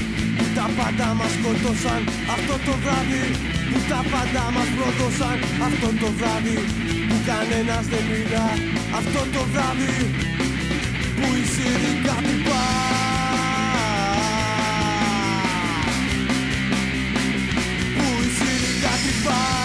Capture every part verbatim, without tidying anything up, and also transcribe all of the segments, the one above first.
που τα πάντα μας σκότωσαν αυτό το βράδυ, που τα πάντα μας πρόδωσαν αυτό το βράδυ, που κανένας δεν μιλά αυτό το βράδυ, που η Σύρη κάτι πάει, που η Σύρη κάτι πάει.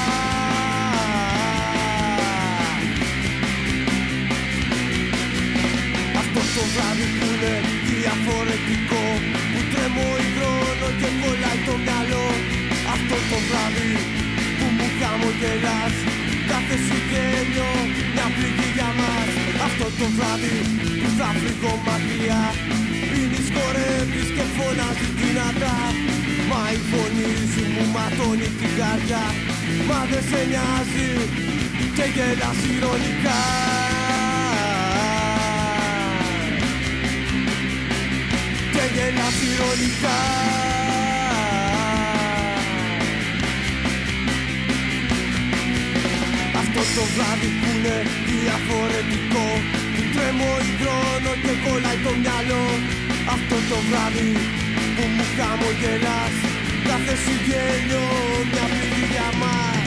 Αυτό το βράδυ που είναι διαφορετικό, που τρέμω υδρώνω και κολλάει το μυαλό, αυτό το βράδυ που μου χαμογελάς κάθε συγγένειο μια πληγή για μας, αυτό το βράδυ που θα φύγω μακριά, πίνεις, χορεύεις και φωνάζεις δυνατά, μα η φωνή σου μου ματώνει την καρδιά, μα δεν σε νοιάζει και γελάς ειρωνικά. Και γελάς ειρωνικά. Αυτό το βράδυ που είναι διαφορετικό, που τρέμω, υδρώνω και κολλάει το μυαλό, αυτό το βράδυ που μου χαμογελάς κάθε συγγένειο μια πληγή για μας.